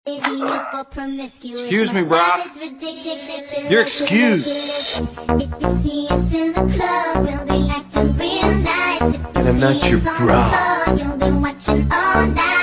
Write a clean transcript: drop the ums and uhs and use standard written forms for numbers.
Excuse me, Rob. You're excused. And I'm not your bra.